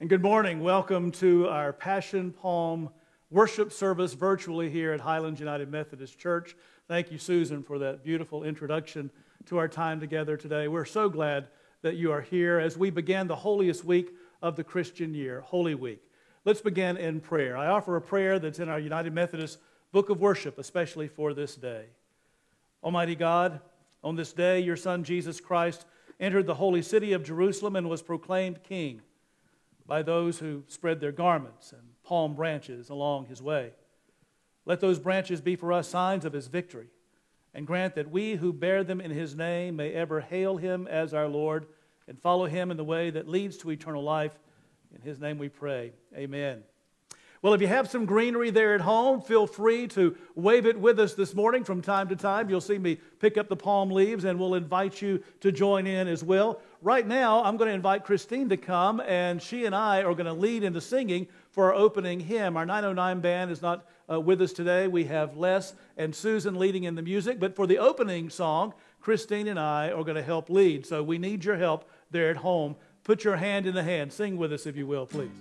And good morning. Welcome to our Passion Palm worship service virtually here at Highlands United Methodist Church. Thank you, Susan, for that beautiful introduction to our time together today. We're so glad that you are here as we begin the holiest week of the Christian year, Holy Week. Let's begin in prayer. I offer a prayer that's in our United Methodist Book of Worship, especially for this day. Almighty God, on this day, your Son, Jesus Christ, entered the holy city of Jerusalem and was proclaimed King by those who spread their garments and palm branches along his way. Let those branches be for us signs of his victory, and grant that we who bear them in his name may ever hail him as our Lord and follow him in the way that leads to eternal life. In his name we pray. Amen. Well, if you have some greenery there at home, feel free to wave it with us this morning from time to time. You'll see me pick up the palm leaves, and we'll invite you to join in as well. Right now, I'm going to invite Christine to come, and she and I are going to lead in the singing for our opening hymn. Our 909 band is not with us today. We have Les and Susan leading in the music, but for the opening song, Christine and I are going to help lead. So we need your help there at home. Put your hand in the hand. Sing with us if you will, please.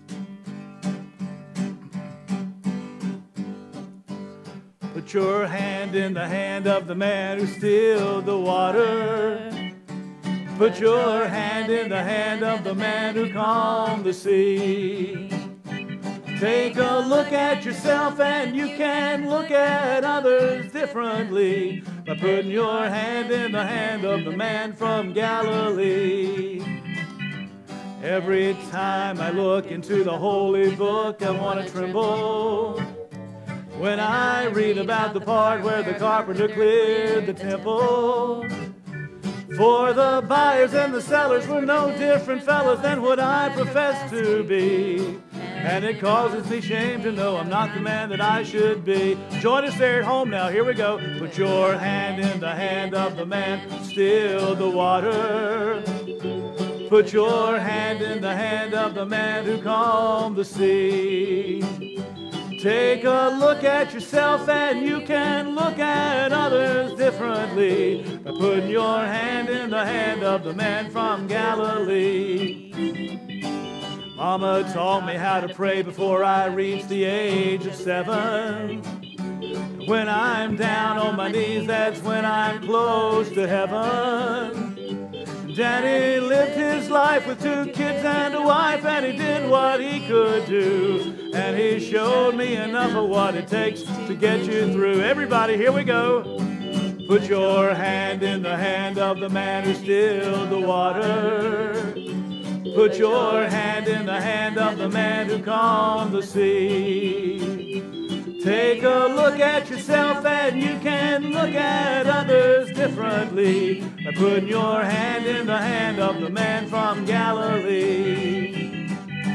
Put your hand in the hand of the man who stilled the water. Put your hand in the hand of the man who calmed the sea. Take a look at yourself and you can look at others differently by putting your hand in the hand of the man from Galilee. Every time I look into the holy book, I want to tremble when I read about the part where the carpenter cleared the temple. For the buyers and the sellers were no different fellows than what I profess to be. And it causes me shame to know I'm not the man that I should be. Join us there at home now. Here we go. Put your hand in the hand of the man who stilled the water. Put your hand in the hand of the man who calmed the sea. Take a look at yourself and you can look at others differently by putting your hand in the hand of the man from Galilee. Mama taught me how to pray before I reached the age of 7. When I'm down on my knees, that's when I'm close to heaven. Daddy lived his life with 2 kids and a wife, and he did what he could do. And he showed me enough of what it takes to get you through. Everybody, here we go. Put your hand in the hand of the man who stilled the water. Put your hand in the hand of the man who calmed the sea. Take a look at yourself and you can look at others differently by putting your hand in the hand of the man from Galilee.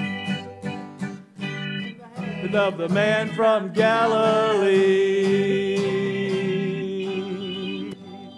Of the man from Galilee.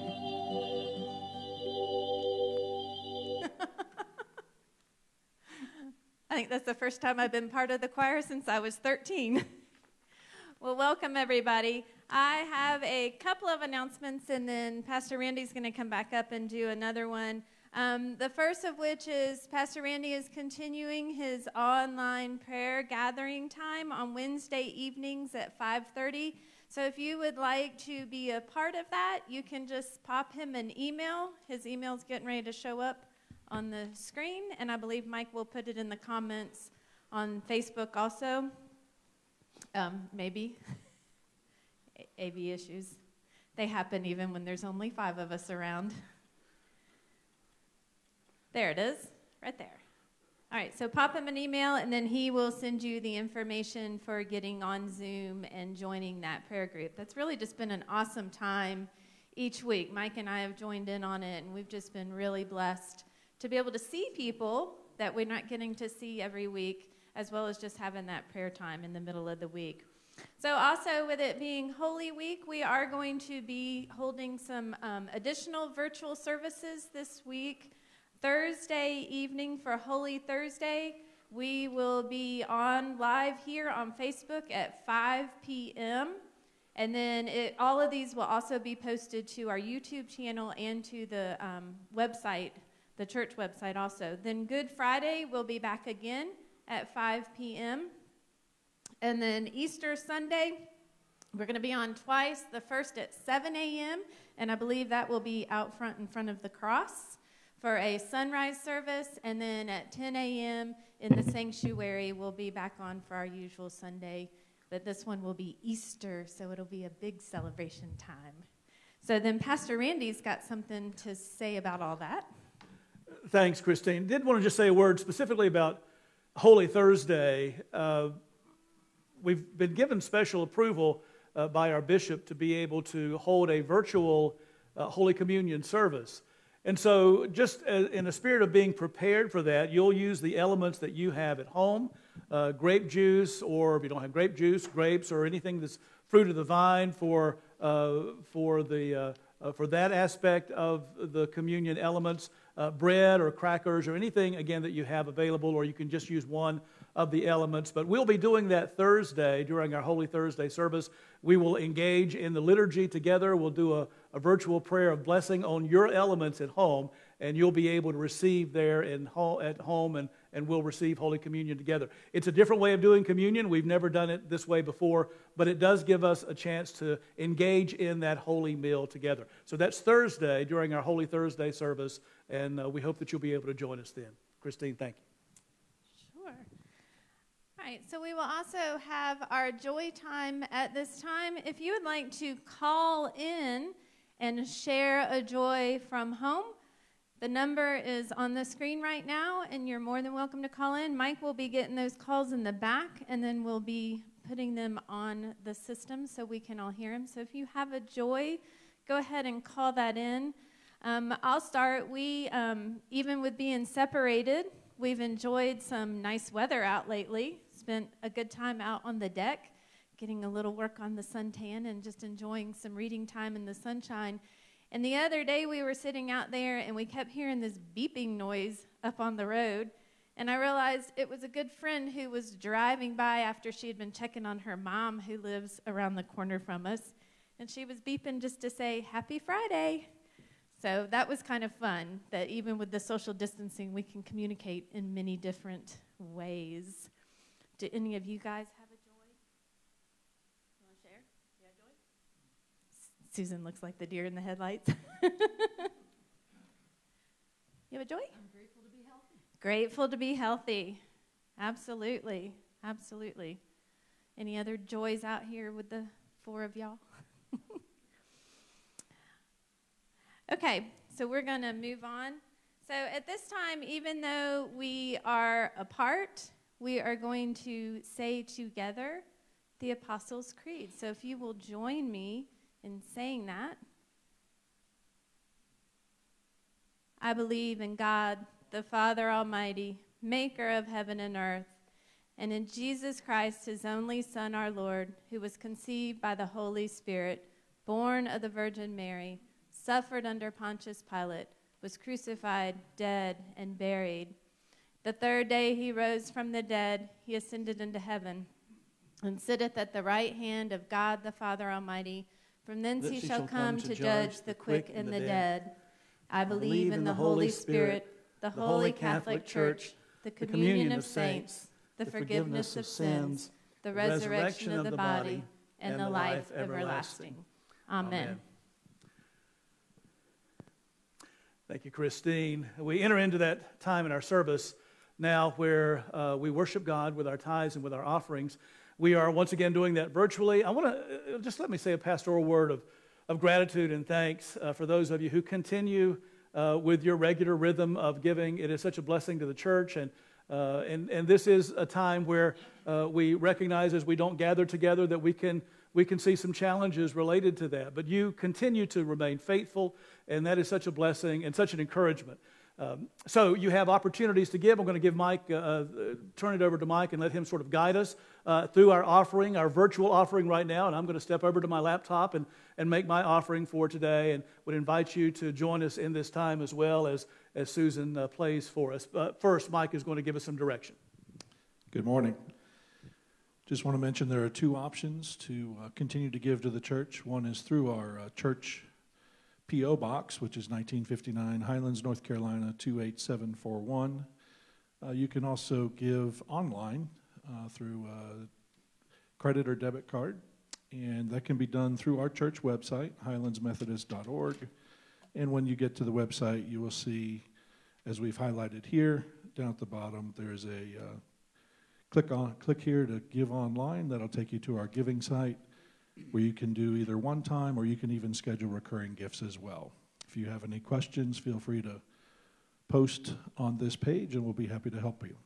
I think that's the first time I've been part of the choir since I was 13. Well, welcome, everybody. I have a couple of announcements, and then Pastor Randy's going to come back up and do another one. The first of which is Pastor Randy is continuing his online prayer gathering time on Wednesday evenings at 5:30. So if you would like to be a part of that, you can just pop him an email. His email's getting ready to show up on the screen, and I believe Mike will put it in the comments on Facebook also. Maybe. AV issues. They happen even when there's only 5 of us around. There it is, right there. All right, so pop him an email, and then he will send you the information for getting on Zoom and joining that prayer group. That's really just been an awesome time each week. Mike and I have joined in on it, and we've just been really blessed to be able to see people that we're not getting to see every week, as well as just having that prayer time in the middle of the week. So also, with it being Holy Week, we are going to be holding some additional virtual services this week. Thursday evening for Holy Thursday, we will be on live here on Facebook at 5 p.m. And then all of these will also be posted to our YouTube channel and to the website, the church website also. Then Good Friday, we'll be back again at 5 p.m. And then Easter Sunday, we're going to be on twice, the first at 7 a.m., and I believe that will be out front in front of the cross for a sunrise service, and then at 10 a.m. in the sanctuary, we'll be back on for our usual Sunday, but this one will be Easter, so it'll be a big celebration time. So then Pastor Randy's got something to say about all that. Thanks, Christine. Did want to just say a word specifically about Holy Thursday. We've been given special approval by our bishop to be able to hold a virtual Holy Communion service. And so just in the spirit of being prepared for that, you'll use the elements that you have at home, grape juice, or if you don't have grape juice, grapes, or anything that's fruit of the vine for that aspect of the communion elements, bread or crackers or anything, again, that you have available, or you can just use one of the elements. But we'll be doing that Thursday during our Holy Thursday service. We will engage in the liturgy together. We'll do a virtual prayer of blessing on your elements at home, and you'll be able to receive there at home, and we'll receive Holy Communion together. It's a different way of doing communion. We've never done it this way before, but it does give us a chance to engage in that holy meal together. So that's Thursday during our Holy Thursday service, and we hope that you'll be able to join us then. Christine, thank you. Sure. All right, so we will also have our joy time at this time. If you would like to call in and share a joy from home, the number is on the screen right now, and you're more than welcome to call in. Mike will be getting those calls in the back, and then we'll be putting them on the system so we can all hear them. So if you have a joy, go ahead and call that in. I'll start. We, even with being separated, we've enjoyed some nice weather out lately. Spent a good time out on the deck, getting a little work on the suntan and just enjoying some reading time in the sunshine. And the other day we were sitting out there and we kept hearing this beeping noise up on the road. And I realized it was a good friend who was driving by after she had been checking on her mom who lives around the corner from us. And she was beeping just to say, "Happy Friday." So that was kind of fun, that even with the social distancing, we can communicate in many different ways. Do any of you guys have a joy? You want to share? You have joy? Susan looks like the deer in the headlights. You have a joy? I'm grateful to be healthy. Grateful to be healthy. Absolutely. Absolutely. Any other joys out here with the four of y'all? Okay, so we're going to move on. So at this time, even though we are apart, we are going to say together the Apostles' Creed. So if you will join me in saying that. I believe in God, the Father Almighty, maker of heaven and earth, and in Jesus Christ, his only Son, our Lord, who was conceived by the Holy Spirit, born of the Virgin Mary, suffered under Pontius Pilate, was crucified, dead, and buried. The third day he rose from the dead, he ascended into heaven, and sitteth at the right hand of God the Father Almighty. From thence he shall come to judge the quick and the dead. I believe in the Holy Spirit, the Holy Catholic Church, the communion of saints, the forgiveness of sins, the resurrection of the body, and the life everlasting. Amen. Thank you, Christine. We enter into that time in our service now where we worship God with our tithes and with our offerings. We are once again doing that virtually. I want to just let me say a pastoral word of gratitude and thanks for those of you who continue with your regular rhythm of giving. It is such a blessing to the church, and this is a time where we recognize as we don't gather together that we can see some challenges related to that. But you continue to remain faithful, and that is such a blessing and such an encouragement. So you have opportunities to give. I'm going to give Mike, turn it over to Mike and let him sort of guide us through our offering, our virtual offering right now. And I'm going to step over to my laptop and make my offering for today, and would invite you to join us in this time as well as Susan plays for us. First, Mike is going to give us some direction. Good morning. Just want to mention there are two options to continue to give to the church. One is through our church P.O. Box, which is 1959 Highlands, North Carolina, 28741. You can also give online through credit or debit card, and that can be done through our church website, highlandsmethodist.org. And when you get to the website, you will see, as we've highlighted here, down at the bottom, there's a click here to give online. That'll take you to our giving site, where you can do either one time or you can even schedule recurring gifts as well. If you have any questions, feel free to post on this page, and we'll be happy to help you.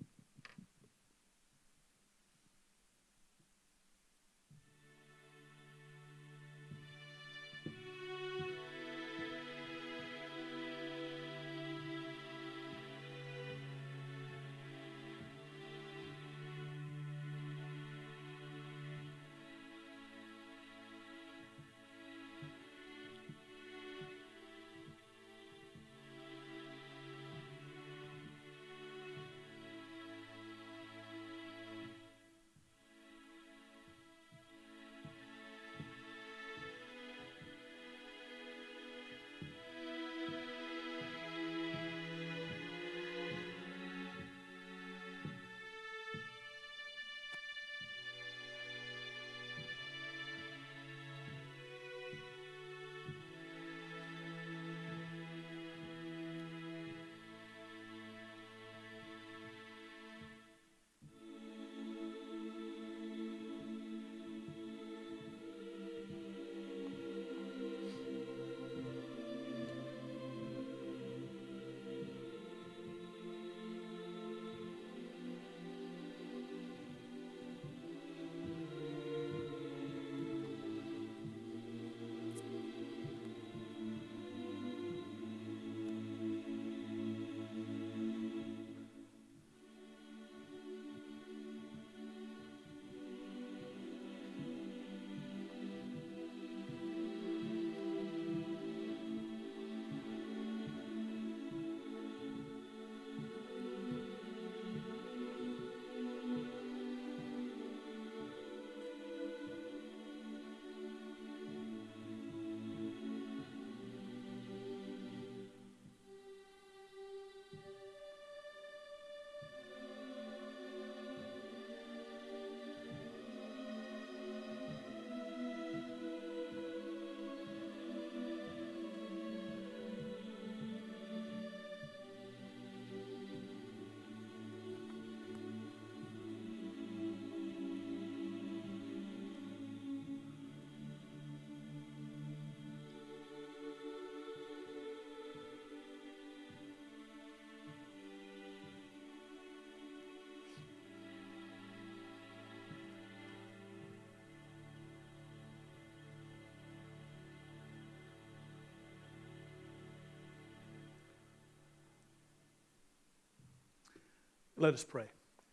Let us pray.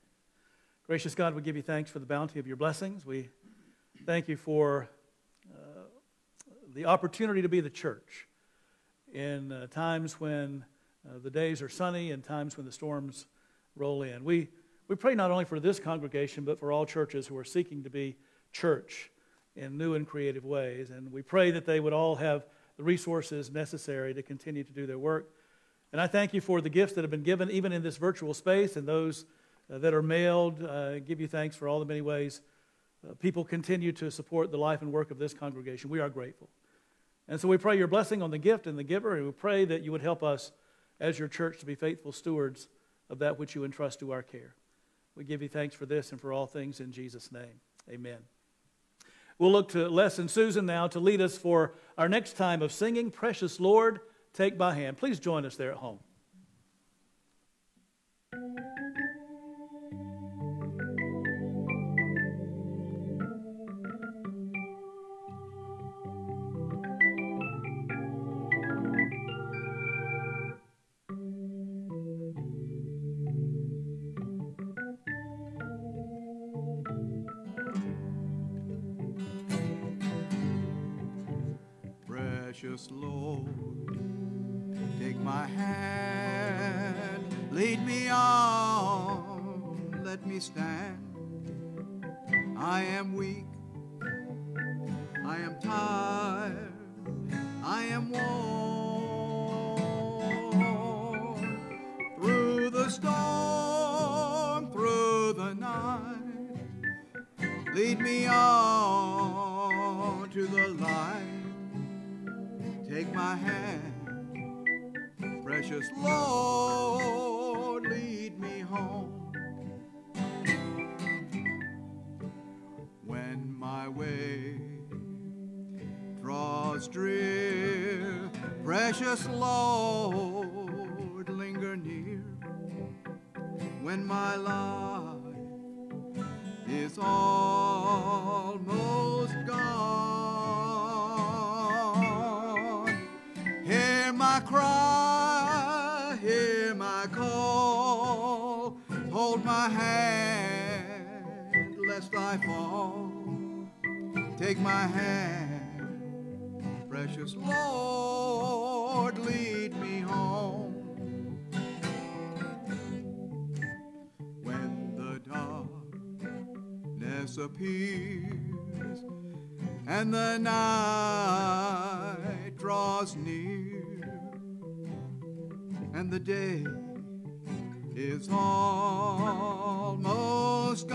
Gracious God, we give you thanks for the bounty of your blessings. We thank you for the opportunity to be the church in times when the days are sunny and times when the storms roll in. We pray not only for this congregation, but for all churches who are seeking to be church in new and creative ways. And we pray that they would all have the resources necessary to continue to do their work. And I thank you for the gifts that have been given, even in this virtual space, and those that are mailed. Give you thanks for all the many ways people continue to support the life and work of this congregation. We are grateful. And so we pray your blessing on the gift and the giver, and we pray that you would help us as your church to be faithful stewards of that which you entrust to our care. We give you thanks for this and for all things in Jesus' name. Amen. We'll look to Les and Susan now to lead us for our next time of singing, Precious Lord, Take My Hand. Please join us there at home. Precious Lord, take my hand, lead me on, let me stand. I am weak, I am tired, I am worn. Through the storm lead me on to the light. Take my hand, precious Lord, lead me home. When my way draws drear, precious Lord, linger near. When my life is almost gone, hear my cry, hear my call, hold my hand lest I fall. Take my hand, precious Lord, lead me home. When the darkness appears and the night draws near and the day is almost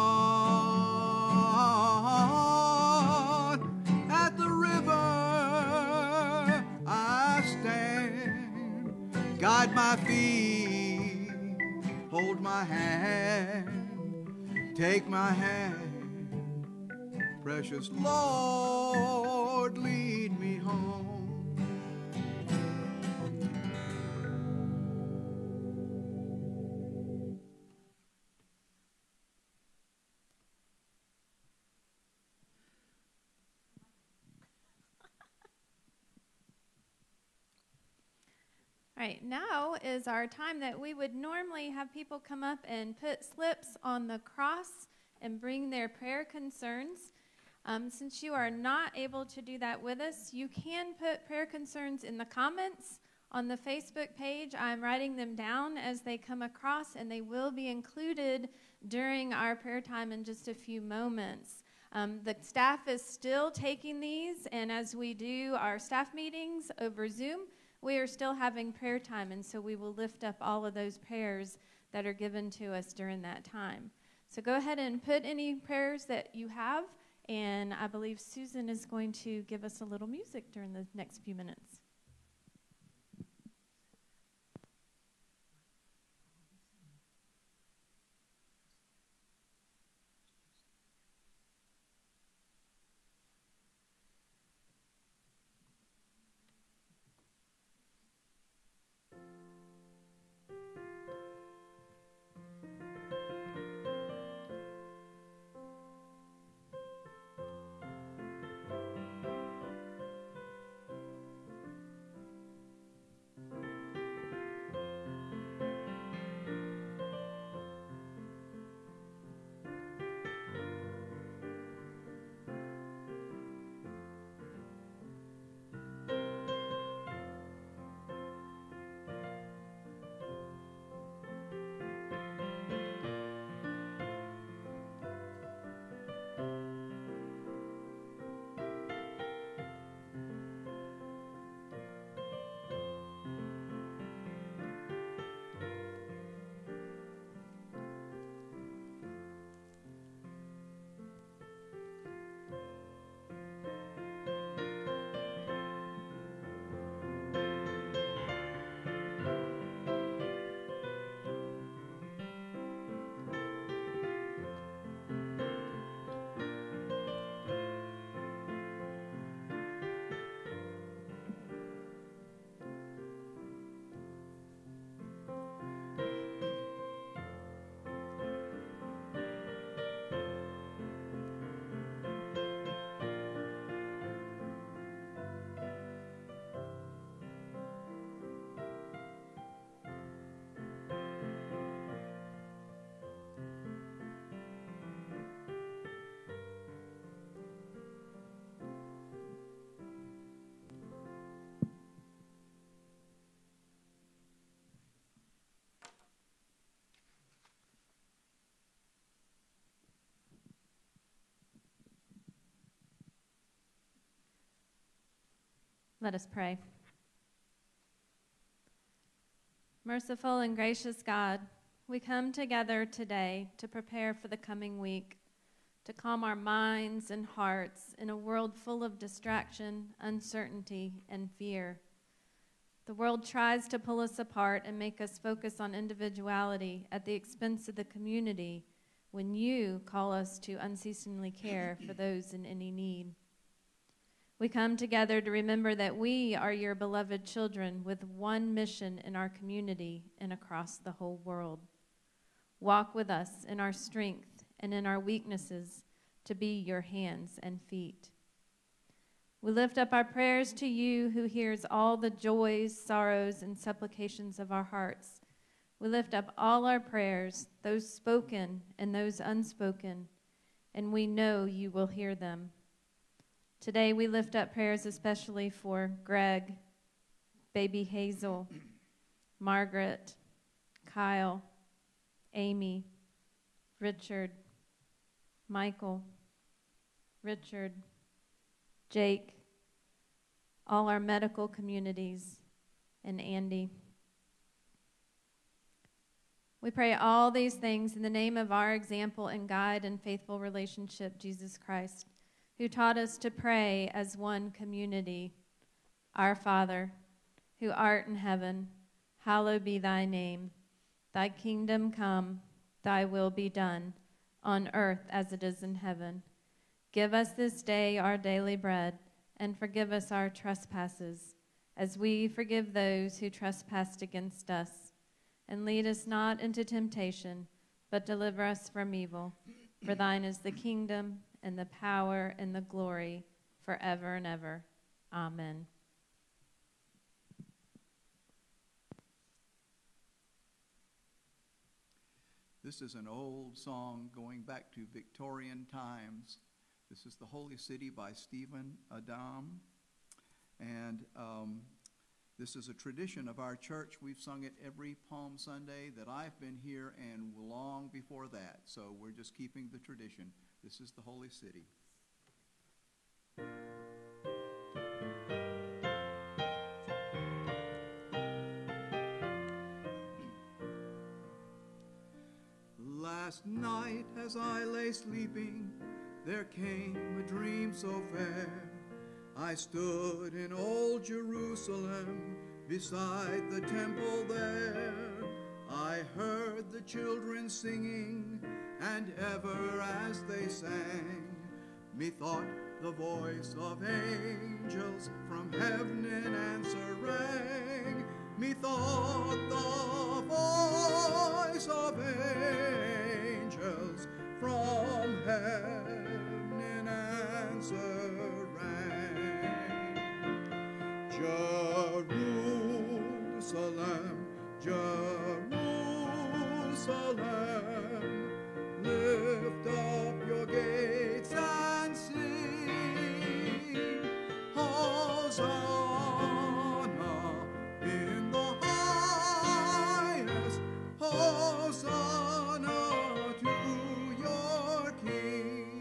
gone, at the river I stand. Guide my feet, hold my hand, take my hand, precious Lord, lead me home. All right, now is our time that we would normally have people come up and put slips on the cross and bring their prayer concerns. Since you are not able to do that with us, you can put prayer concerns in the comments on the Facebook page. I'm writing them down as they come across, and they will be included during our prayer time in just a few moments. The staff is still taking these, and as we do our staff meetings over Zoom, we are still having prayer time, and so we will lift up all of those prayers that are given to us during that time. So go ahead and put any prayers that you have, and I believe Susan is going to give us a little music during the next few minutes. Let us pray. Merciful and gracious God, we come together today to prepare for the coming week, to calm our minds and hearts in a world full of distraction, uncertainty, and fear. The world tries to pull us apart and make us focus on individuality at the expense of the community when you call us to unceasingly care for those in any need. We come together to remember that we are your beloved children with one mission in our community and across the whole world. Walk with us in our strength and in our weaknesses to be your hands and feet. We lift up our prayers to you who hears all the joys, sorrows, and supplications of our hearts. We lift up all our prayers, those spoken and those unspoken, and we know you will hear them. Today we lift up prayers especially for Greg, baby Hazel, Margaret, Kyle, Amy, Richard, Michael, Richard, Jake, all our medical communities, and Andy. We pray all these things in the name of our example and guide and faithful relationship, Jesus Christ, who taught us to pray as one community. Our Father, who art in heaven, hallowed be thy name. Thy kingdom come, thy will be done, on earth as it is in heaven. Give us this day our daily bread, and forgive us our trespasses, as we forgive those who trespass against us. And lead us not into temptation, but deliver us from evil. For thine is the kingdom, and the power, and the glory, forever and ever. Amen. This is an old song going back to Victorian times. This is The Holy City by Stephen Adam. And this is a tradition of our church. We've sung it every Palm Sunday that I've been here and long before that. So we're just keeping the tradition. This is The Holy City. Last night as I lay sleeping, there came a dream so fair. I stood in old Jerusalem beside the temple there. I heard the children singing, and ever as they sang, methought the voice of angels from heaven in answer rang. Methought the voice of angels from heaven in answer rang. Jerusalem, Jerusalem, lift up your gates and sing, Hosanna in the highest, Hosanna to your King.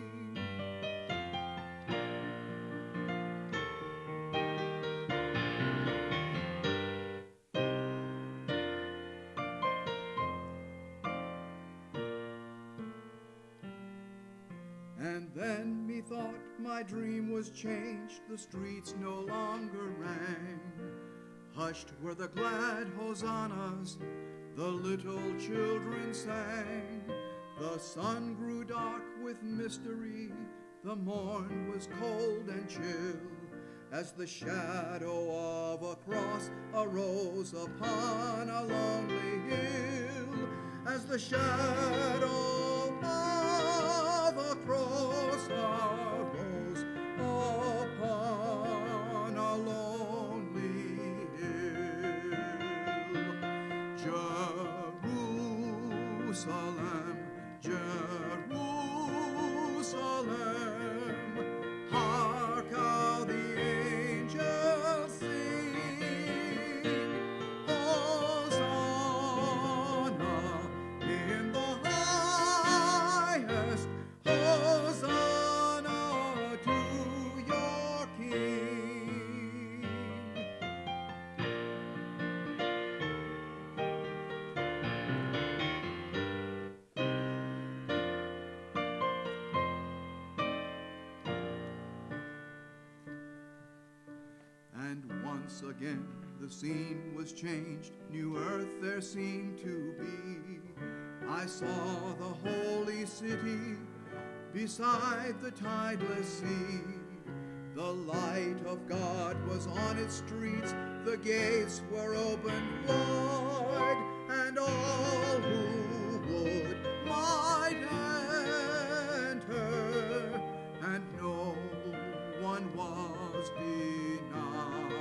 And then methought my dream was changed, the streets no longer rang. Hushed were the glad hosannas, the little children sang. The sun grew dark with mystery, the morn was cold and chill, as the shadow of a cross arose upon a lonely hill. As the shadow of a cross arose upon a lonely hill. Jerusalem, Jerusalem, hark how the angels sing, Hosanna in the highest. once again the scene was changed, new earth there seemed to be. I saw the holy city beside the tideless sea. The light of God was on its streets, the gates were opened wide, and all who would might enter, and no one was denied.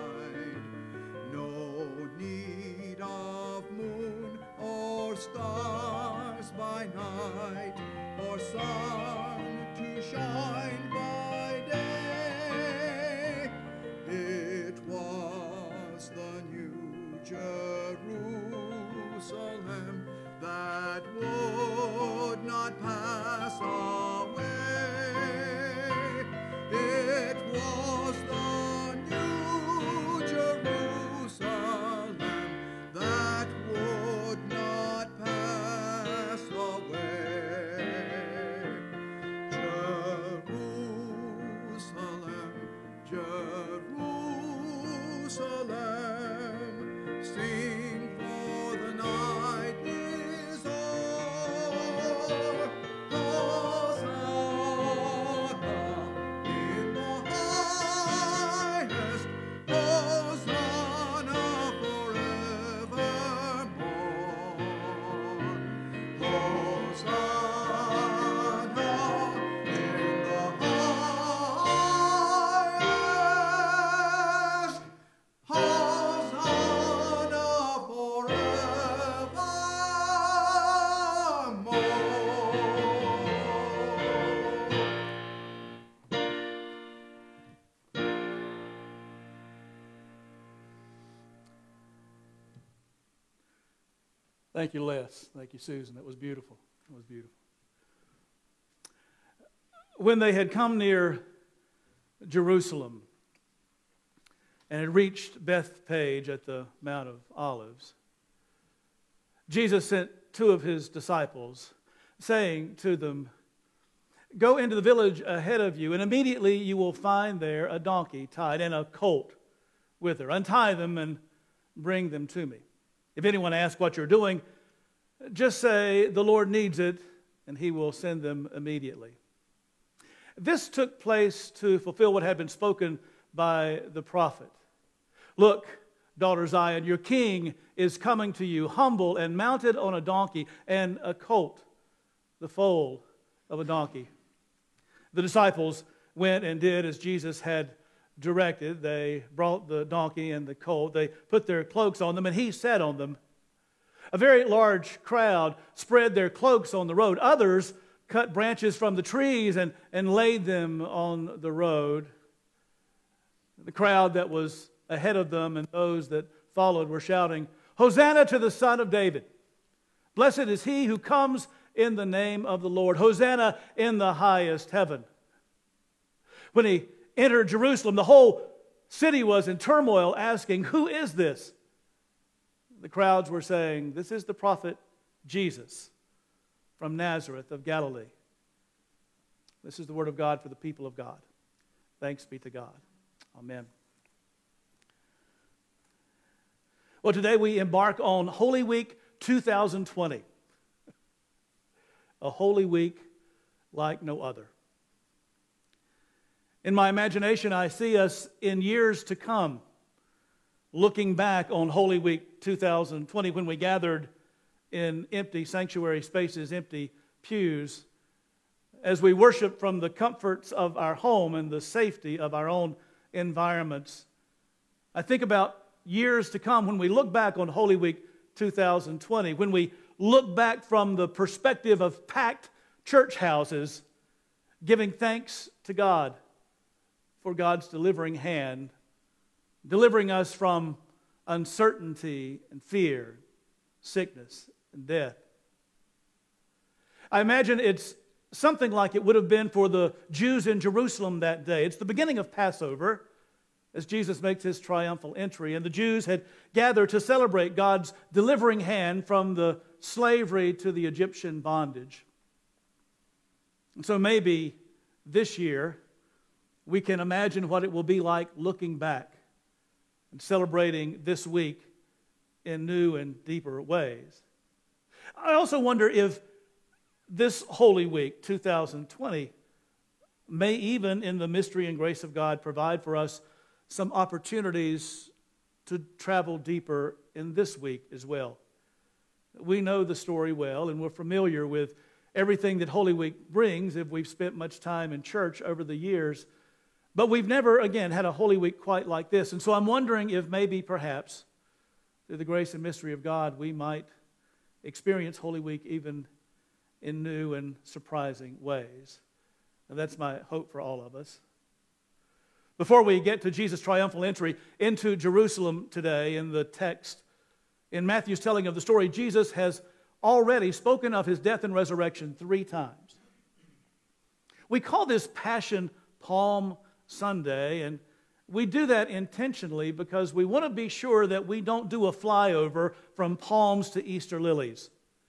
No need of moon or stars by night, or sun to shine by day. It was the new Jerusalem that would not pass away. It was the new Jerusalem that would not pass away. Jerusalem, Jerusalem, sing, for the night is o'er. Hosanna in the highest, Hosanna forevermore. Hosanna in the highest, Hosanna forevermore. Thank you, Les. Thank you, Susan. It was beautiful. It was beautiful. When they had come near Jerusalem and had reached Bethphage at the Mount of Olives, Jesus sent two of his disciples, saying to them, "Go into the village ahead of you, and immediately you will find there a donkey tied and a colt with her. Untie them and bring them to me. If anyone asks what you're doing, just say, 'The Lord needs it,' and he will send them immediately." This took place to fulfill what had been spoken by the prophet. "Look, daughter Zion, your king is coming to you, humble and mounted on a donkey and a colt, the foal of a donkey." The disciples went and did as Jesus had directed. They brought the donkey and the colt. They put their cloaks on them, and he sat on them. A very large crowd spread their cloaks on the road. Others cut branches from the trees and laid them on the road. The crowd that was ahead of them and those that followed were shouting, "Hosanna to the Son of David! Blessed is he who comes in the name of the Lord. Hosanna in the highest heaven." When he entered Jerusalem, the whole city was in turmoil, asking, "Who is this?" The crowds were saying, "This is the prophet Jesus from Nazareth of Galilee." This is the word of God for the people of God. Thanks be to God. Amen. Well, today we embark on Holy Week 2020. A Holy Week like no other. In my imagination, I see us in years to come looking back on Holy Week 2020 when we gathered in empty sanctuary spaces, empty pews, as we worship from the comforts of our home and the safety of our own environments. I think about years to come when we look back on Holy Week 2020, when we look back from the perspective of packed church houses, giving thanks to God for God's delivering hand, delivering us from uncertainty and fear, sickness and death. I imagine it's something like it would have been for the Jews in Jerusalem that day. It's the beginning of Passover as Jesus makes his triumphal entry, and the Jews had gathered to celebrate God's delivering hand from the slavery to the Egyptian bondage. And so maybe this year we can imagine what it will be like looking back and celebrating this week in new and deeper ways. I also wonder if this Holy Week, 2020, may even in the mystery and grace of God provide for us some opportunities to travel deeper in this week as well. We know the story well, and we're familiar with everything that Holy Week brings if we've spent much time in church over the years. But we've never, again, had a Holy Week quite like this. And so I'm wondering if maybe, perhaps, through the grace and mystery of God, we might experience Holy Week even in new and surprising ways. And that's my hope for all of us. Before we get to Jesus' triumphal entry into Jerusalem today in the text, in Matthew's telling of the story, Jesus has already spoken of his death and resurrection 3 times. We call this Passion Palm Sunday, and we do that intentionally because we want to be sure that we don't do a flyover from palms to Easter lilies.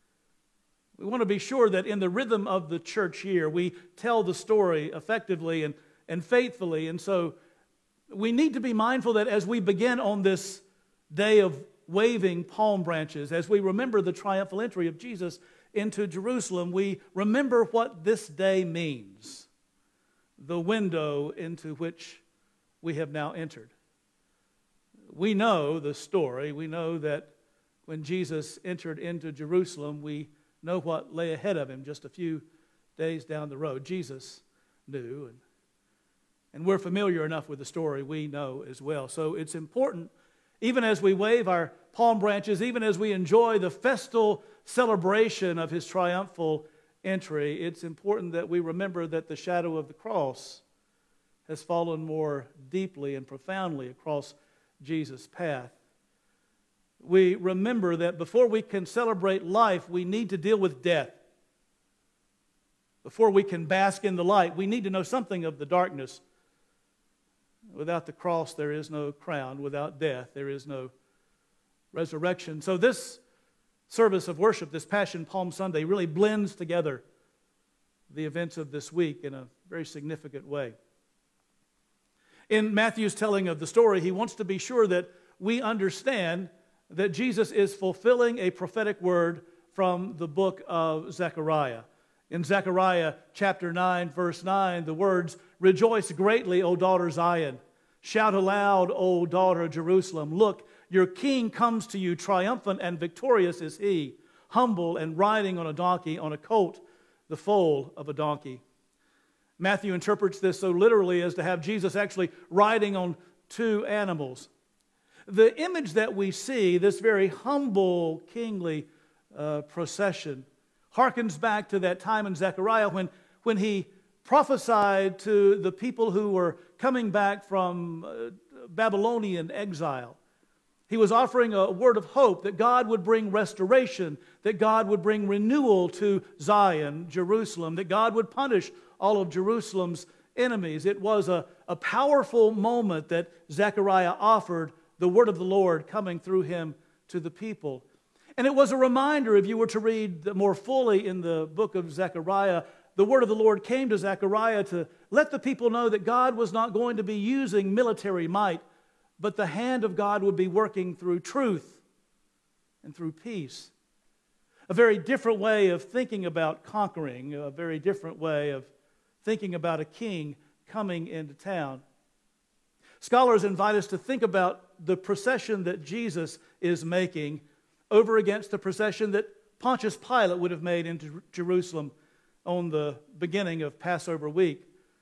We want to be sure that in the rhythm of the church year, we tell the story effectively and faithfully. And so we need to be mindful that as we begin on this day of waving palm branches, as we remember the triumphal entry of Jesus into Jerusalem, we remember what this day means, the window into which we have now entered. We know the story. We know that when Jesus entered into Jerusalem, we know what lay ahead of him just a few days down the road. Jesus knew, and we're familiar enough with the story, we know as well. So it's important, even as we wave our palm branches, even as we enjoy the festal celebration of his triumphal entry, it's important that we remember that the shadow of the cross has fallen more deeply and profoundly across Jesus' path. We remember that before we can celebrate life, we need to deal with death. Before we can bask in the light, we need to know something of the darkness. Without the cross, there is no crown. Without death, there is no resurrection. So this service of worship, this Passion Palm Sunday, really blends together the events of this week in a very significant way. In Matthew's telling of the story, he wants to be sure that we understand that Jesus is fulfilling a prophetic word from the book of Zechariah. In Zechariah chapter 9, verse 9, the words, "Rejoice greatly, O daughter Zion. Shout aloud, O daughter Jerusalem. Look, your king comes to you, triumphant and victorious is he, humble and riding on a donkey, on a colt, the foal of a donkey." Matthew interprets this so literally as to have Jesus actually riding on 2 animals. The image that we see, this very humble, kingly procession, harkens back to that time in Zechariah when he prophesied to the people who were coming back from Babylonian exile. He was offering a word of hope that God would bring restoration, that God would bring renewal to Zion, Jerusalem, that God would punish all of Jerusalem's enemies. It was a powerful moment that Zechariah offered, the word of the Lord coming through him to the people. And it was a reminder, if you were to read more fully in the book of Zechariah, the word of the Lord came to Zechariah to let the people know that God was not going to be using military might, but the hand of God would be working through truth and through peace. A very different way of thinking about conquering, a very different way of thinking about a king coming into town. Scholars invite us to think about the procession that Jesus is making over against the procession that Pontius Pilate would have made into Jerusalem on the beginning of Passover week.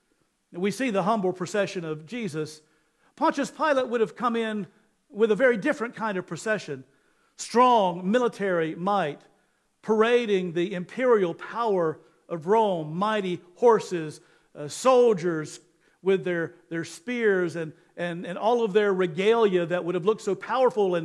We see the humble procession of Jesus. Pontius Pilate would have come in with a very different kind of procession. Strong military might, parading the imperial power of Rome, mighty horses, soldiers with their spears and all of their regalia that would have looked so powerful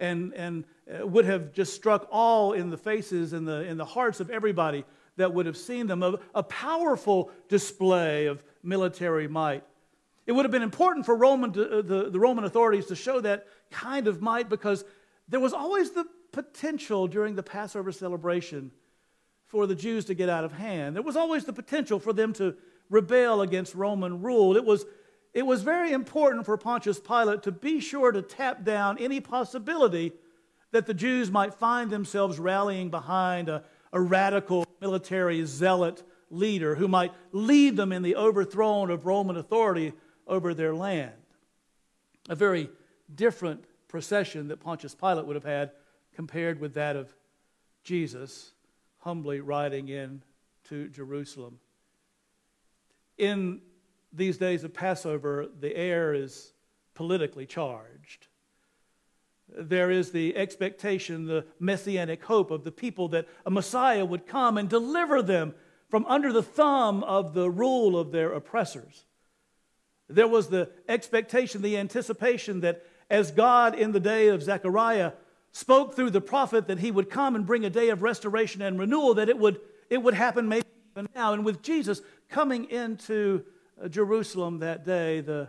and would have just struck awe in the faces and in the hearts of everybody that would have seen them. A powerful display of military might. It would have been important for the Roman authorities to show that kind of might because there was always the potential during the Passover celebration for the Jews to get out of hand. There was always the potential for them to rebel against Roman rule. It was it was very important for Pontius Pilate to be sure to tap down any possibility that the Jews might find themselves rallying behind a radical military zealot leader who might lead them in the overthrow of Roman authority over their land. A very different procession that Pontius Pilate would have had compared with that of Jesus humbly riding in to Jerusalem. In these days of Passover, the air is politically charged. There is the expectation, the messianic hope of the people that a Messiah would come and deliver them from under the thumb of the rule of their oppressors. There was the expectation, the anticipation that as God in the day of Zechariah spoke through the prophet that he would come and bring a day of restoration and renewal, that it would happen maybe even now. And with Jesus coming into Jerusalem that day, the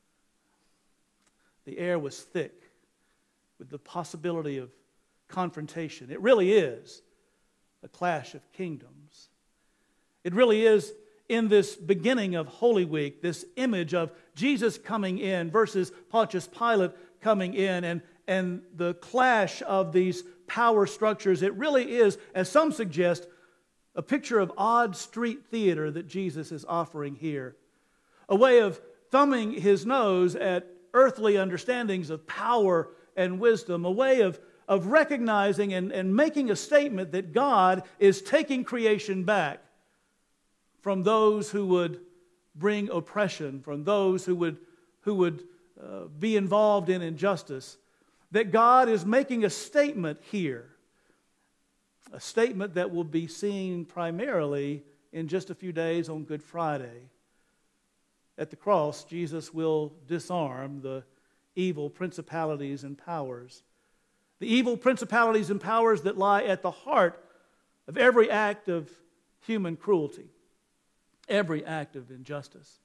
air was thick with the possibility of confrontation. It really is a clash of kingdoms. It really is, in this beginning of Holy Week, this image of Jesus coming in versus Pontius Pilate coming in, and the clash of these power structures. It really is, as some suggest, a picture of odd street theater that Jesus is offering here. A way of thumbing his nose at earthly understandings of power and wisdom. A way of recognizing and making a statement that God is taking creation back from those who would bring oppression, from those who would be involved in injustice. That God is making a statement here. A statement that will be seen primarily in just a few days on Good Friday. At the cross, Jesus will disarm the evil principalities and powers. The evil principalities and powers that lie at the heart of every act of human cruelty, every act of injustice.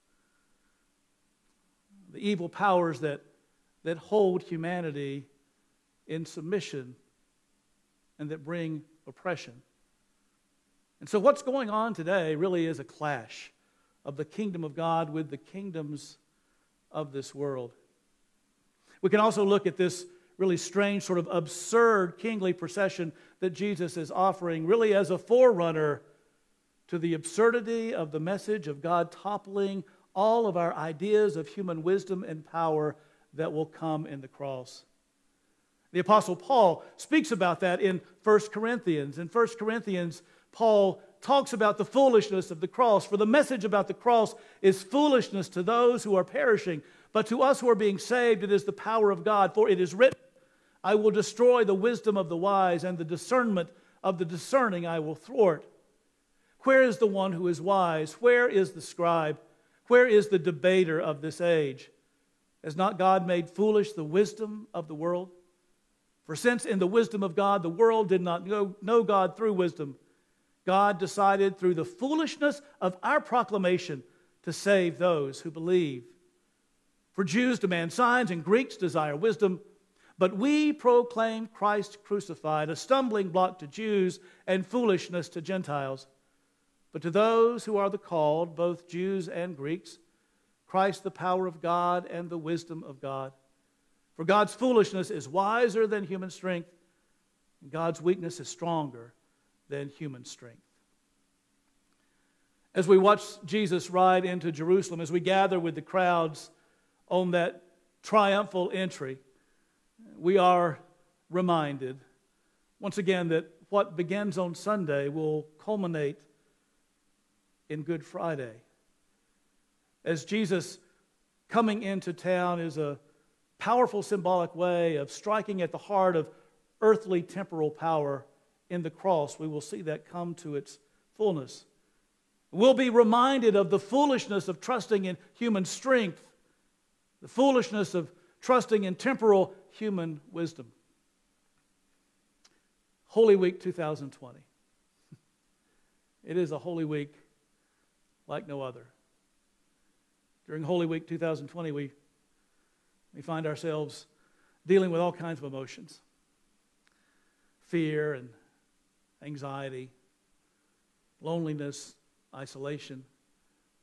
The evil powers that hold humanity in submission and that bring oppression. And so what's going on today really is a clash of the kingdom of God with the kingdoms of this world. We can also look at this really strange, sort of absurd kingly procession that Jesus is offering really as a forerunner to the absurdity of the message of God toppling all of our ideas of human wisdom and power that will come in the cross. The Apostle Paul speaks about that in 1 Corinthians. In 1 Corinthians, Paul talks about the foolishness of the cross. For the message about the cross is foolishness to those who are perishing, but to us who are being saved, it is the power of God. For it is written, I will destroy the wisdom of the wise, and the discernment of the discerning I will thwart. Where is the one who is wise? Where is the scribe? Where is the debater of this age? Has not God made foolish the wisdom of the world? For since in the wisdom of God, the world did not know God through wisdom, God decided through the foolishness of our proclamation to save those who believe. For Jews demand signs and Greeks desire wisdom, but we proclaim Christ crucified, a stumbling block to Jews and foolishness to Gentiles. But to those who are the called, both Jews and Greeks, Christ the power of God and the wisdom of God. For God's foolishness is wiser than human strength, and God's weakness is stronger than human strength. As we watch Jesus ride into Jerusalem, as we gather with the crowds on that triumphal entry, we are reminded once again that what begins on Sunday will culminate in Good Friday. As Jesus coming into town is a powerful symbolic way of striking at the heart of earthly temporal power in the cross, we will see that come to its fullness. We'll be reminded of the foolishness of trusting in human strength, the foolishness of trusting in temporal human wisdom. Holy Week 2020. It is a Holy Week like no other. During Holy Week 2020, we find ourselves dealing with all kinds of emotions. Fear and anxiety, loneliness, isolation.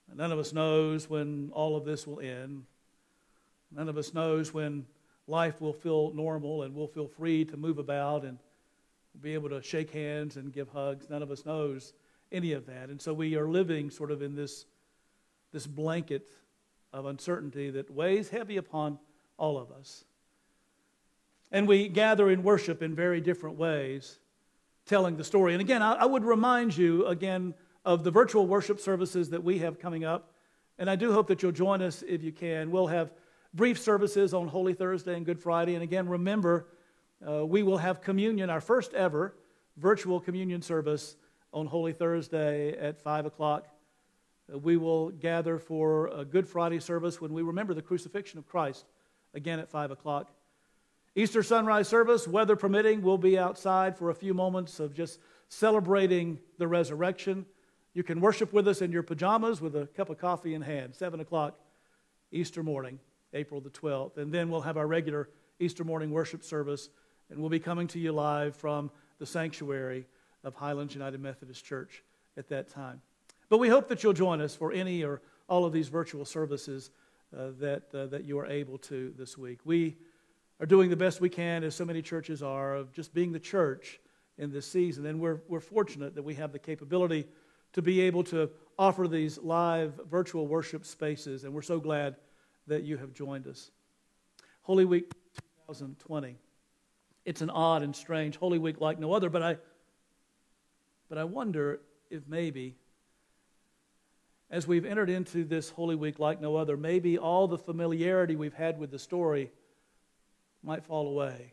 None of us knows when all of this will end. None of us knows when life will feel normal and we'll feel free to move about and be able to shake hands and give hugs. None of us knows any of that. And so we are living sort of in this blanket of uncertainty that weighs heavy upon all of us. And we gather in worship in very different ways, telling the story. And again, I would remind you again of the virtual worship services that we have coming up. And I do hope that you'll join us if you can. We'll have brief services on Holy Thursday and Good Friday. And again, remember, we will have communion, our first ever virtual communion service on Holy Thursday at 5 o'clock. We will gather for a Good Friday service when we remember the crucifixion of Christ, again at 5 o'clock. Easter sunrise service, weather permitting, we'll be outside for a few moments of just celebrating the resurrection. You can worship with us in your pajamas with a cup of coffee in hand, 7 o'clock Easter morning, April the 12th. And then we'll have our regular Easter morning worship service, and we'll be coming to you live from the sanctuary of Highlands United Methodist Church at that time. But we hope that you'll join us for any or all of these virtual services that you are able to this week. We are doing the best we can, as so many churches are, of just being the church in this season. And we're fortunate that we have the capability to be able to offer these live virtual worship spaces, and we're so glad that you have joined us. Holy Week 2020. It's an odd and strange Holy Week like no other, but I wonder if maybe, as we've entered into this Holy Week like no other, maybe all the familiarity we've had with the story might fall away.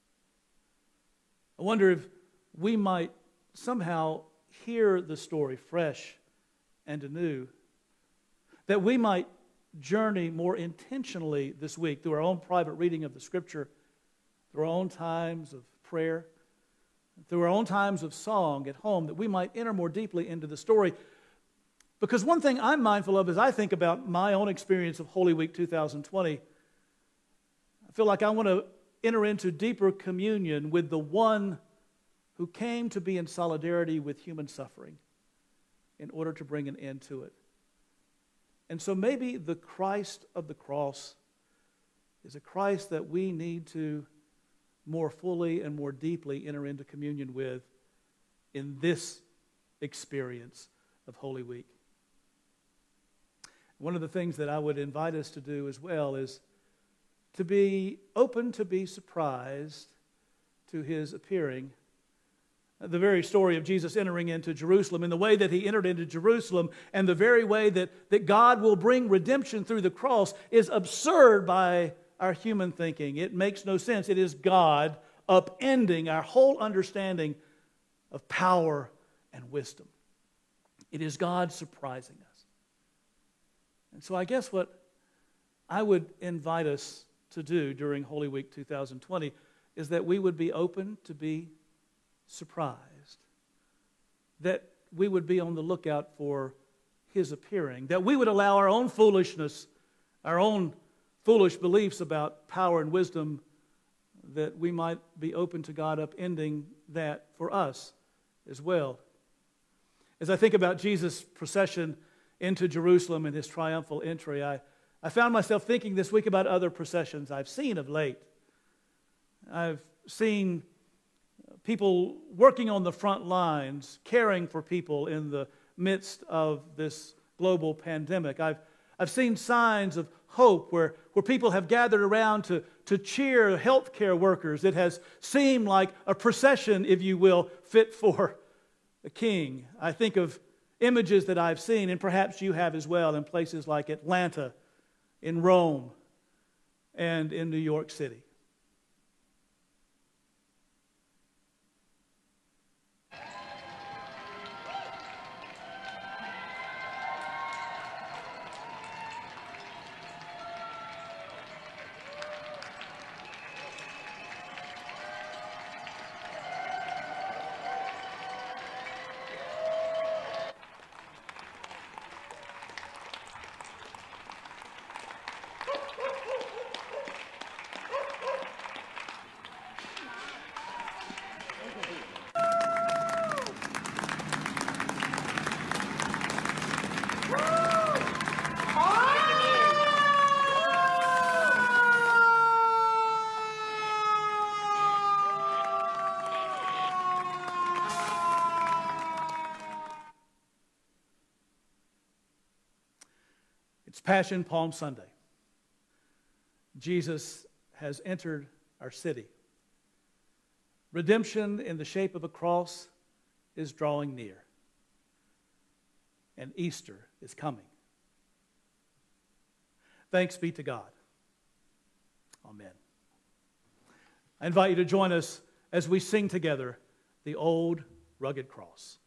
I wonder if we might somehow hear the story fresh and anew, that we might journey more intentionally this week through our own private reading of the Scripture, through our own times of prayer, through our own times of song at home, that we might enter more deeply into the story. Because one thing I'm mindful of as I think about my own experience of Holy Week 2020, I feel like I want to enter into deeper communion with the one who came to be in solidarity with human suffering in order to bring an end to it. And so maybe the Christ of the cross is a Christ that we need to more fully and more deeply enter into communion with in this experience of Holy Week. One of the things that I would invite us to do as well is to be open to be surprised to his appearing. The very story of Jesus entering into Jerusalem, in the way that he entered into Jerusalem, and the very way that God will bring redemption through the cross is absurd by our human thinking. It makes no sense. It is God upending our whole understanding of power and wisdom. It is God surprising us. And so I guess what I would invite us to do during Holy Week 2020 is that we would be open to be surprised, that we would be on the lookout for his appearing, that we would allow our own foolishness, our own foolish beliefs about power and wisdom, that we might be open to God upending that for us as well. As I think about Jesus' procession into Jerusalem and his triumphal entry, I found myself thinking this week about other processions I've seen of late. I've seen people working on the front lines, caring for people in the midst of this global pandemic. I've seen signs of hope where people have gathered around to cheer healthcare workers. It has seemed like a procession, if you will, fit for a king. I think of images that I've seen, and perhaps you have as well, in places like Atlanta, in Rome, and in New York City. Passion Palm Sunday. Jesus has entered our city. Redemption in the shape of a cross is drawing near. And Easter is coming. Thanks be to God. Amen. I invite you to join us as we sing together the old rugged cross.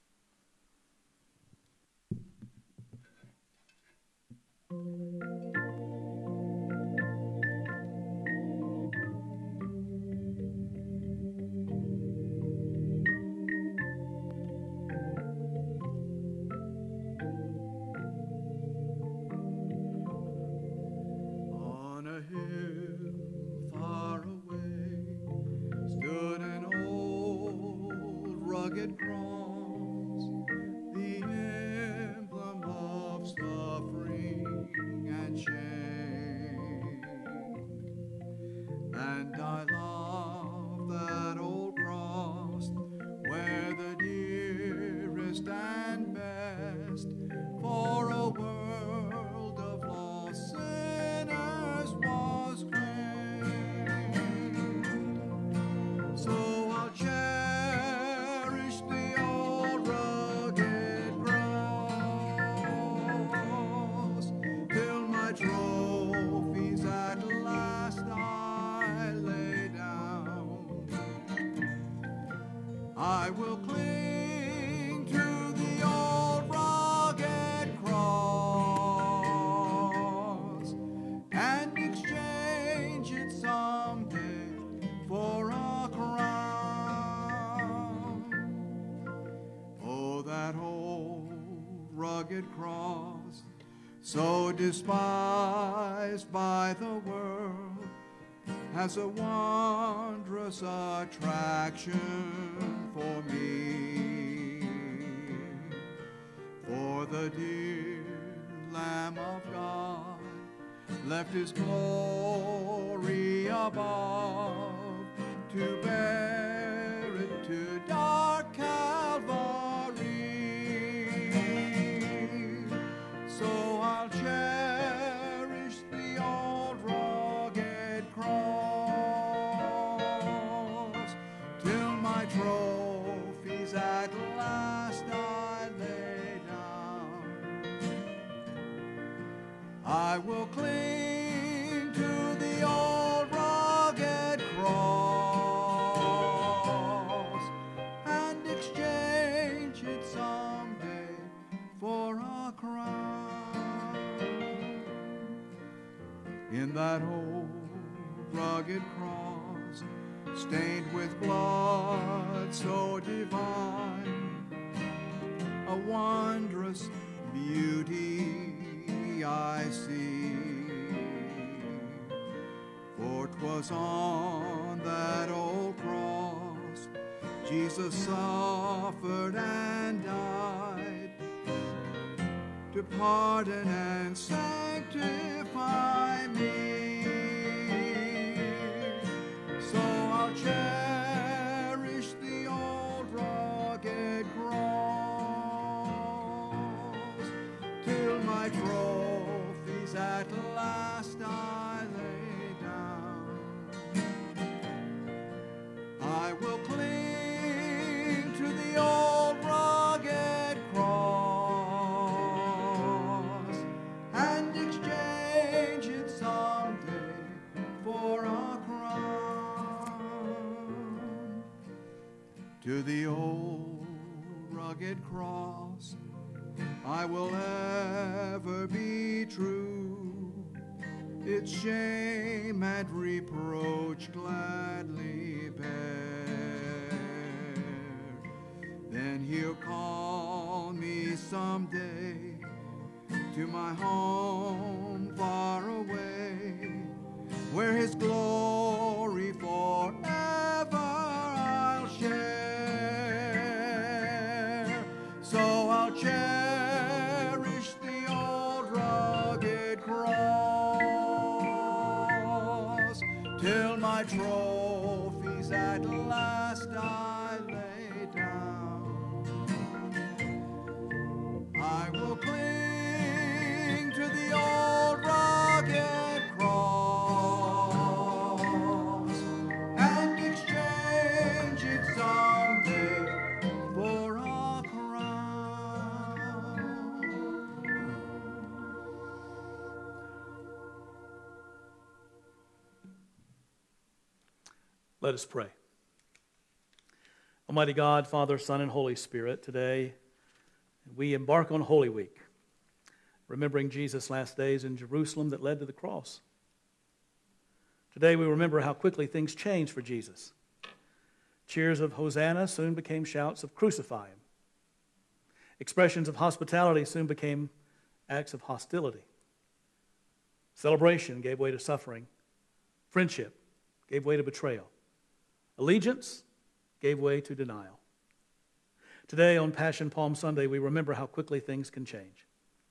On a hill far away stood an old rugged cross, the emblem of suffering and shame. And I love that old cross where the dearest and best for a world of lost sinners was claimed. So I'll cherish the old rugged cross till my trophies at last I lay down. I will cling to the old rugged cross and exchange it someday for a crown. Oh, that old rugged cross, so despised by the world, has a wondrous attraction for me. For the dear Lamb of God left his glory above to bear it to dark Calvary. So I'll cherish the old rugged cross till my trophies at last I lay down. I will cling to the old rugged cross and exchange it someday for a crown. In that old rugged cross, stained with blood so divine, a wondrous beauty I see. For 'twas on that old cross Jesus suffered and died to pardon and sanctify me. So I'll cherish the old rugged cross till my trophies at last I lay down. I will cling to the old rugged cross and exchange it someday for a crown. To the old rugged cross I will ever be true, its shame and reproach gladly bear. Then he'll call me someday to my home far away, where his glory forever I'll share. So I'll cherish the old rugged cross till my trophies at last I lay down. I will cling to the old Let us pray. Almighty God, Father, Son, and Holy Spirit, today we embark on Holy Week, remembering Jesus' last days in Jerusalem that led to the cross. Today we remember how quickly things changed for Jesus. Cheers of Hosanna soon became shouts of crucify him. Expressions of hospitality soon became acts of hostility. Celebration gave way to suffering. Friendship gave way to betrayal. Allegiance gave way to denial. Today, on Passion Palm Sunday, we remember how quickly things can change.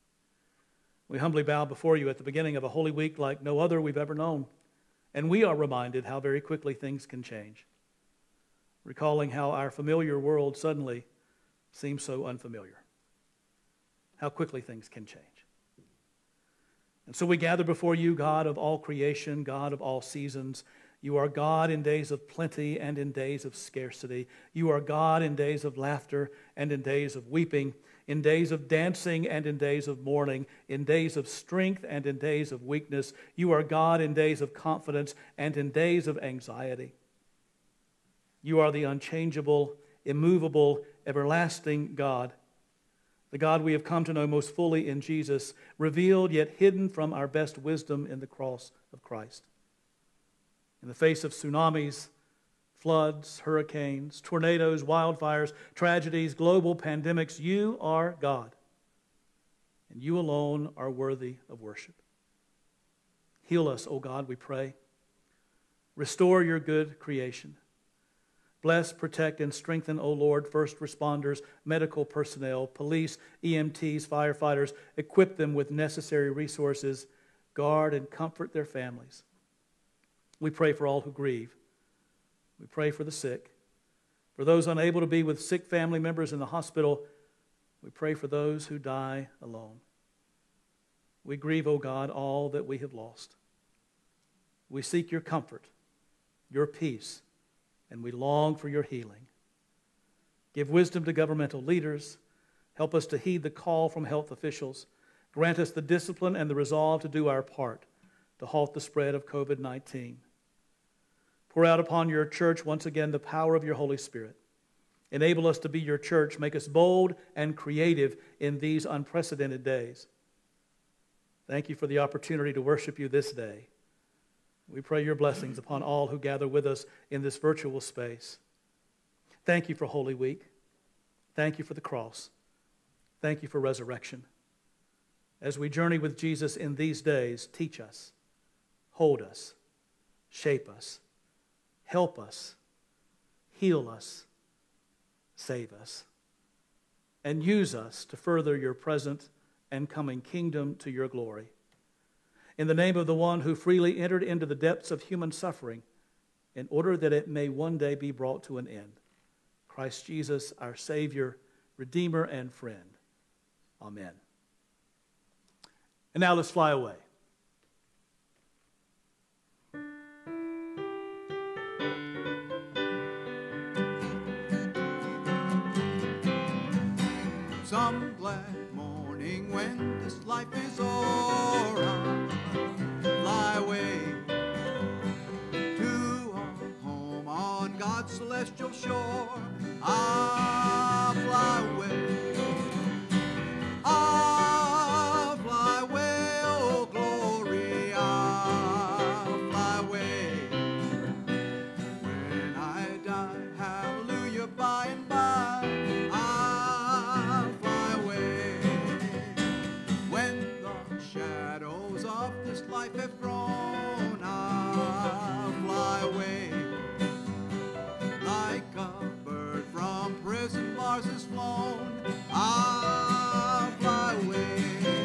We humbly bow before you at the beginning of a Holy Week like no other we've ever known, and we are reminded how very quickly things can change, recalling how our familiar world suddenly seems so unfamiliar, how quickly things can change. And so we gather before you, God of all creation, God of all seasons. You are God in days of plenty and in days of scarcity. You are God in days of laughter and in days of weeping, in days of dancing and in days of mourning, in days of strength and in days of weakness. You are God in days of confidence and in days of anxiety. You are the unchangeable, immovable, everlasting God, the God we have come to know most fully in Jesus, revealed yet hidden from our best wisdom in the cross of Christ. In the face of tsunamis, floods, hurricanes, tornadoes, wildfires, tragedies, global pandemics, you are God, and you alone are worthy of worship. Heal us, O God, we pray. Restore your good creation. Bless, protect, and strengthen, O Lord, first responders, medical personnel, police, EMTs, firefighters. Equip them with necessary resources. Guard and comfort their families. We pray for all who grieve. We pray for the sick. For those unable to be with sick family members in the hospital, we pray for those who die alone. We grieve, O God, all that we have lost. We seek your comfort, your peace, and we long for your healing. Give wisdom to governmental leaders. Help us to heed the call from health officials. Grant us the discipline and the resolve to do our part to halt the spread of COVID-19. Pour out upon your church once again the power of your Holy Spirit. Enable us to be your church. Make us bold and creative in these unprecedented days. Thank you for the opportunity to worship you this day. We pray your blessings upon all who gather with us in this virtual space. Thank you for Holy Week. Thank you for the cross. Thank you for resurrection. As we journey with Jesus in these days, teach us, hold us, shape us, help us, heal us, save us, and use us to further your present and coming kingdom to your glory. In the name of the one who freely entered into the depths of human suffering in order that it may one day be brought to an end, Christ Jesus, our Savior, Redeemer, and friend. Amen. And now let's fly away. Some glad morning when this life is o'er, fly away to a home on God's celestial shore. I'll fly away. I'll fly away, oh glory, I'll fly away. When I die, hallelujah, by and by, I'll fly away. When the shadows of this life have grown, I'll fly away. Like a bird from prison bars is flown, I'll fly away.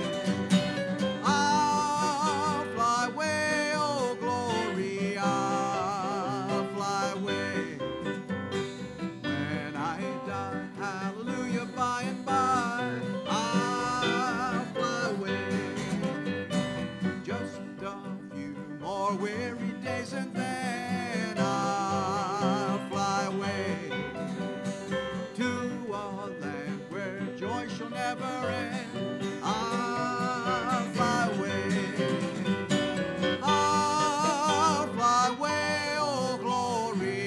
I'll fly away, oh glory, I'll fly away. When I die, hallelujah, by and by, I'll fly away. Just a few more weary days and then I'll fly away to a land where joy shall never end. I'll fly away. I'll fly away, oh glory,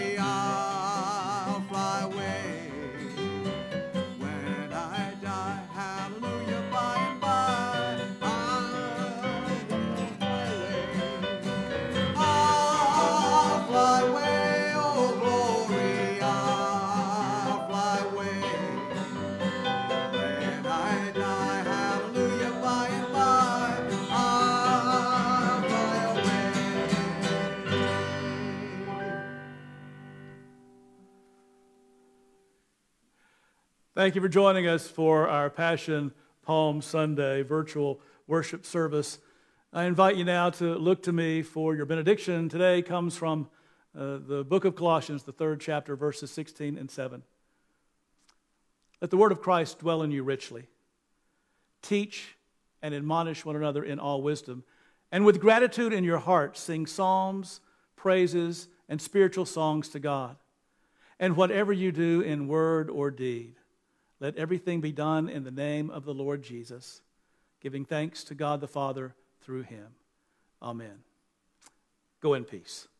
Thank you for joining us for our Passion Palm Sunday virtual worship service. I invite you now to look to me for your benediction. Today comes from the book of Colossians, the 3rd chapter, verses 16 and 7. Let the word of Christ dwell in you richly. Teach and admonish one another in all wisdom, and with gratitude in your heart sing psalms, praises, and spiritual songs to God. And whatever you do in word or deed, let everything be done in the name of the Lord Jesus, giving thanks to God the Father through him. Amen. Go in peace.